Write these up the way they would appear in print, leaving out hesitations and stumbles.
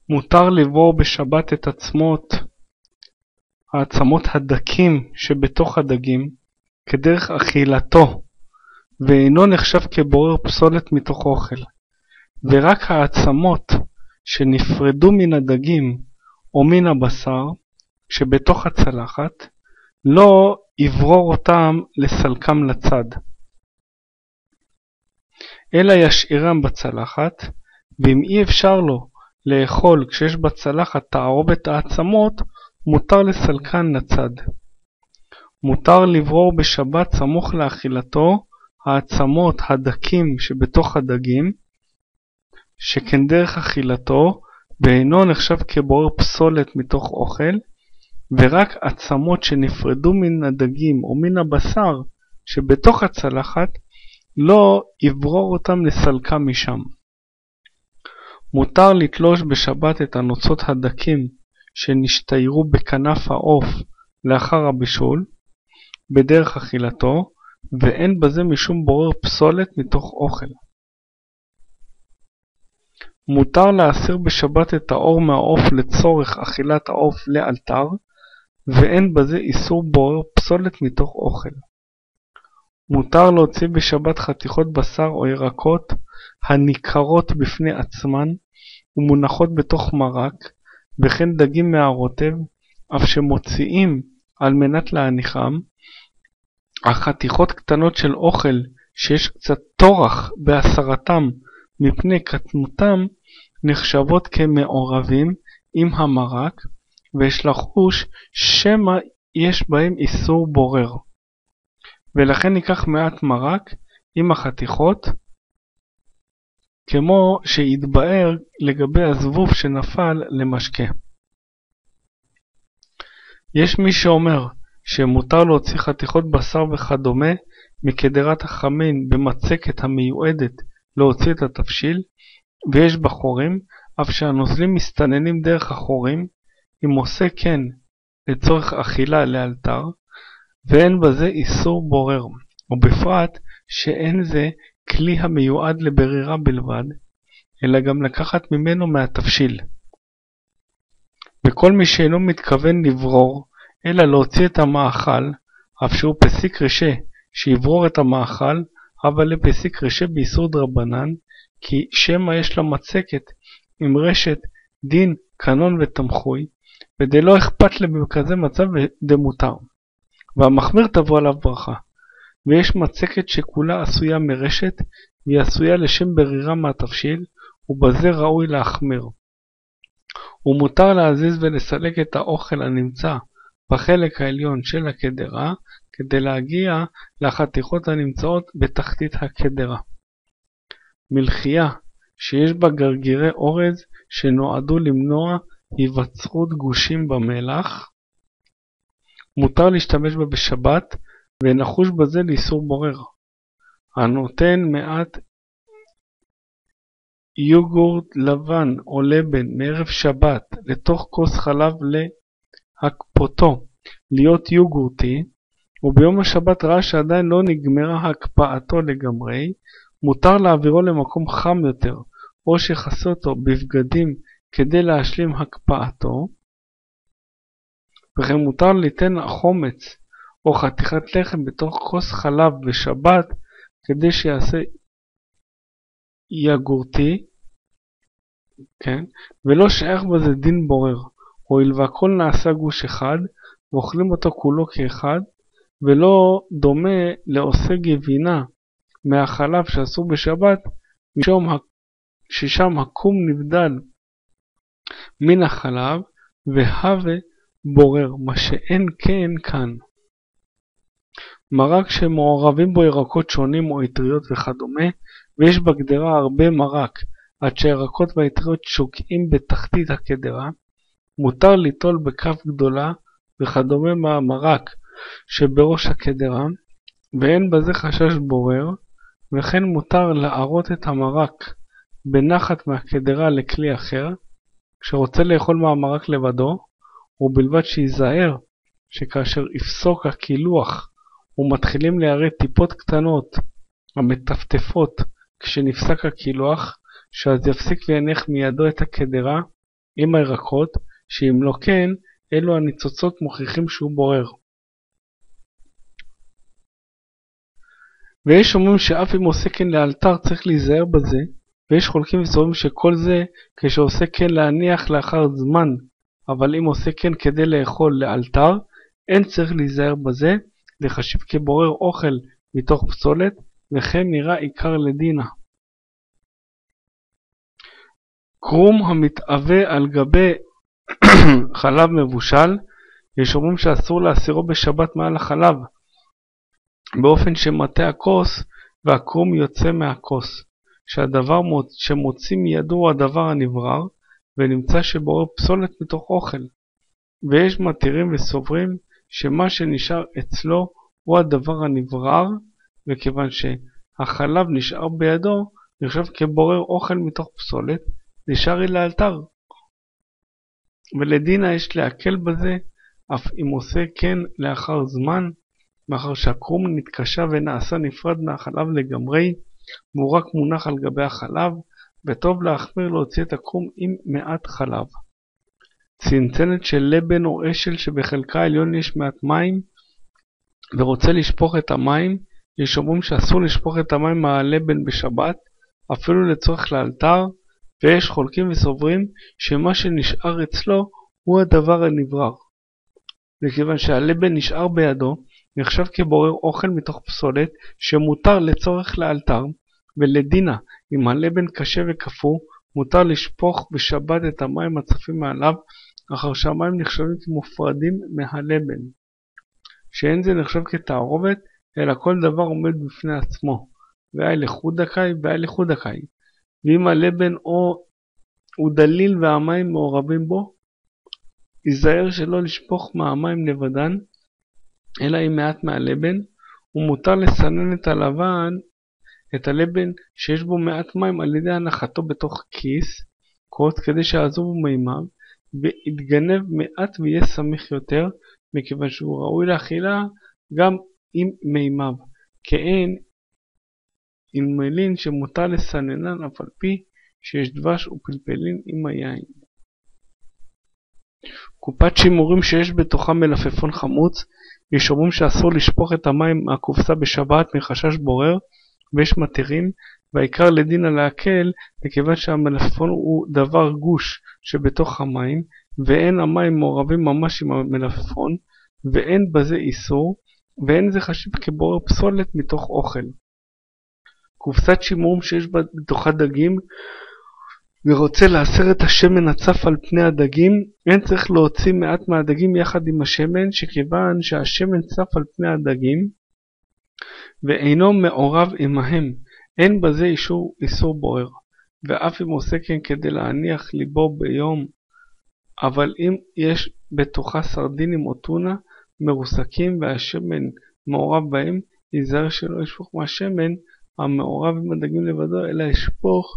מותר לברור בשבת את העצמות הדקים שבתוך הדגים כדרך אכילתו, ואינו נחשב כבורר פסולת מתוך אוכל, ורק העצמות שנפרדו מן הדגים או מן הבשר שבתוך הצלחת לא יברור אותם לסלקם לצד, אלא ישאירם בצלחת, ואם אי אפשר לו לאכול כשיש בצלחת תערובת העצמות, מותר לסלקן לצד. מותר לברור בשבת סמוך לאכילתו העצמות הדקים שבתוך הדגים, שכן דרך אכילתו, ואינו נחשב כבורר פסולת מתוך אוכל, ורק עצמות שנפרדו מן הדגים או מן הבשר שבתוך הצלחת, לא יברור אותם לסלקם משם. מותר לתלוש בשבת את הנוצות הדקים שנשתיירו בכנף העוף לאחר הבישול, בדרך אכילתו, ואין בזה משום בורר פסולת מתוך אוכל. מותר להסיר בשבת את האור מהעוף לצורך אכילת העוף לאלתר, ואין בזה איסור בורר פסולת מתוך אוכל. מותר להוציא בשבת חתיכות בשר או ירקות הניכרות בפני עצמן ומונחות בתוך מרק, וכן דגים מהרוטב, אף שמוציאים על מנת להניחם. החתיכות קטנות של אוכל שיש קצת טורח בהסרתם מפני קטנותם נחשבות כמעורבים עם המרק, ויש לחוש שמא יש בהם איסור בורר, ולכן ניקח מעט מרק עם החתיכות, כמו שהתבאר לגבי הזבוב שנפל למשקה. יש מי שאומר שמותר להוציא חתיכות בשר וכדומה מקדרת החמין במצקת המיועדת להוציא את התבשיל, ויש בחורים, אף שהנוזלים מסתננים דרך החורים, אם עושה כן לצורך אכילה לאלתר, ואין בזה איסור בורר, ובפרט שאין זה כלי המיועד לברירה בלבד, אלא גם לקחת ממנו מהתבשיל. וכל מי שאינו מתכוון לברור, אלא להוציא את המאכל, אף שהוא פסיק רשע, שיברור את המאכל, אבל לפסיק רשע באיסור דרבנן, כי שמא יש לה מצקת עם רשת דין, קנון ותמחוי, ודלא אכפת להם בכזה מצב דמותר, והמחמיר תבוא עליו ברכה. ויש מצקת שכולה עשויה מרשת, והיא עשויה לשם ברירה מהתבשיל, ובזה ראוי להחמיר. ומותר להזיז ולסלק את האוכל הנמצא בחלק העליון של הקדרה, כדי להגיע לחתיכות הנמצאות בתחתית הקדרה. מלחייה שיש בה גרגירי אורז שנועדו למנוע היווצרות גושים במלח, מותר להשתמש בה בשבת, ונחוש בזה לאיסור בורר. הנותן מעט יוגורט לבן או לבן מערב שבת לתוך כוס חלב להקפותו להיות יוגורטי, וביום השבת ראה שעדיין לא נגמרה הקפאתו לגמרי, מותר להעבירו למקום חם יותר, או שיכסה אותו בבגדים כדי להשלים הקפאתו, וכן מותר ליתן חומץ או חתיכת לחם בתוך כוס חלב בשבת כדי שיעשה יגורטי, כן? ולא שייך בזה דין בורר, הואיל והכל נעשה גוש אחד ואוכלים אותו כולו כאחד, ולא דומה לעושה גבינה מהחלב שעשו בשבת, משום ששם הקום נבדל מן החלב והווה בורר, מה שאין כן כאן. מרק שמעורבים בו ירקות שונים או אטריות וכדומה, ויש בגדרה הרבה מרק, עד שהירקות והאטריות שוקעים בתחתית הקדרה, מותר ליטול בכף גדולה וכדומה מהמרק שבראש הקדרה, ואין בזה חשש בורר, וכן מותר להערות את המרק בנחת מהקדרה לכלי אחר, כשרוצה לאכול מהמרק לבדו, ובלבד שיזהר שכאשר יפסוק הקילוח ומתחילים להראות טיפות קטנות המטפטפות כשנפסק הקילוח, שאז יפסיק וינך מידו את הקדרה עם הירקות, שאם לא כן, אלו הניצוצות מוכיחים שהוא בורר. ויש אומרים שאף אם עושה כן לאלתר צריך להיזהר בזה, ויש חולקים וסוברים שכל זה כשעושה כן להניח לאחר זמן, אבל אם עושה כן כדי לאכול לאלתר, אין צריך להיזהר בזה, לחשיב כבורר אוכל מתוך פסולת, וכן נראה עיקר לדינה. קרום המתאווה על גבי חלב מבושל, יש אומרים שאסור להסירו בשבת מעל החלב, באופן שמטה הכוס והקרום יוצא מהכוס, שהדבר שמוציא מידו הוא הדבר הנברר, ונמצא שבורר פסולת מתוך אוכל. ויש מתירים וסוברים שמה שנשאר אצלו הוא הדבר הנברר, וכיוון שהחלב נשאר בידו, נחשב כבורר אוכל מתוך פסולת, נשאר לאלתר. ולדינה יש להקל בזה, אף אם עושה כן לאחר זמן, מאחר שהקרום נתקשה ונעשה נפרד מהחלב לגמרי, והוא רק מונח על גבי החלב, וטוב להחמיר להוציא את הקרום עם מעט חלב. צנצנת של לבן או אשל שבחלקה העליון יש מעט מים, ורוצה לשפוך את המים, יש אומרים שאסור לשפוך את המים מהלבן בשבת, אפילו לצורך לאלתר, ויש חולקים וסוברים שמה שנשאר אצלו הוא הדבר הנברר. וכיוון שהלבן נשאר בידו, נחשב כבורר אוכל מתוך פסולת שמותר לצורך לאלתר, ולדינה, אם הלבן קשה וקפוא, מותר לשפוך בשבת את המים הצפים מעליו, אחר שהמים נחשבים כמופרדים מהלבן. שאין זה נחשב כתערובת, אלא כל דבר עומד בפני עצמו, והי לחודקאי והי לחודקאי. ואם הלבן הוא דליל והמים מעורבים בו, ייזהר שלא לשפוך מהמים לבדן, אלא עם מעט מהלבן, ומותר לסנן את הלבן שיש בו מעט מים על ידי הנחתו בתוך כוס כדי שיעזובו מימיו, ויתגנב מעט ויהיה סמיך יותר, מכיוון שהוא ראוי לאכילה גם עם מימיו, כאין עם מלין שמותר לסננן אף על פי שיש דבש ופלפלין עם היין. קופת שימורים שיש בתוכה מלפפון חמוץ, יש אומרים שאסור לשפוך את המים מהקופסה בשבת מחשש בורר, ויש מתירים, והעיקר לדינה להקל, מכיוון שהמלפפון הוא דבר גוש שבתוך המים, ואין המים מעורבים ממש עם המלפפון, ואין בזה איסור, ואין זה חשיב כבורר פסולת מתוך אוכל. קופסת שימורים שיש בתוכה דגים, ורוצה לאסר את השמן הצף על פני הדגים, אין צריך להוציא מעט מהדגים יחד עם השמן, שכיוון שהשמן צף על פני הדגים, ואינו מעורב עמהם, אין בזה איסור בורר, ואף אם עושה כן כדי להניח ליבו ביום, אבל אם יש בתוכה סרדינים או טונה מרוסקים והשמן מעורב בהם, ייזהר שלא ישפוך מהשמן המעורב עם הדגים לבדו, אלא ישפוך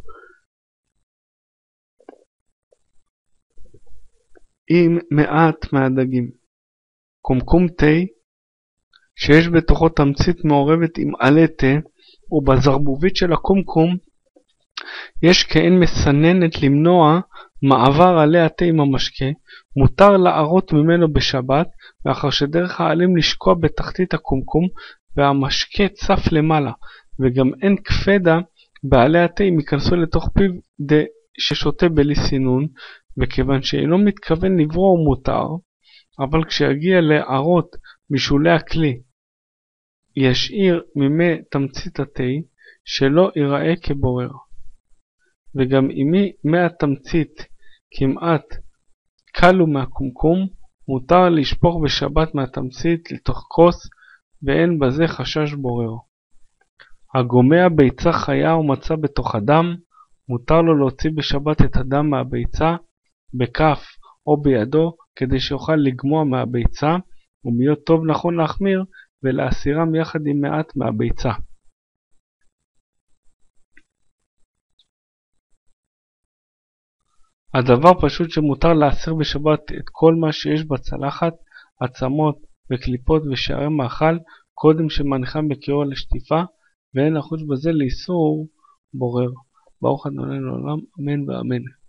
עם מעט מהדגים. קומקום תה שיש בתוכו תמצית מעורבת עם עלי תה, ובזרבובית של הקומקום יש כאין מסננת למנוע מעבר עלי התה עם המשקה, מותר לערות ממנו בשבת, ואחר שדרך העלים לשקוע בתחתית הקומקום, והמשקה צף למעלה, וגם אין קפדה בעלי התה אם ייכנסו לתוך פיו ששותה בלי סינון, וכיוון שאינו מתכוון לברוא מותר, אבל כשיגיע לערות משולי הכלי, ישאיר ממי תמצית התה שלא ייראה כבורר. וגם אם מהתמצית כמעט קלו מהקומקום, מותר לשפוך בשבת מהתמצית לתוך כוס, ואין בזה חשש בורר. הגומע ביצה חיה ומצא בתוך הדם, מותר לו להוציא בשבת את הדם מהביצה, בכף או בידו, כדי שיוכל לגמוע מהביצה, ומיות טוב נכון להחמיר, ולהסירם יחד עם מעט מהביצה. הדבר פשוט שמותר להסיר בשבת את כל מה שיש בצלחת, עצמות וקליפות ושערי מאכל, קודם שמניחם בקירור לשטיפה, ואין לחוש בזה לאיסור בורר. ברוך ה' לעולם, אמן ואמן.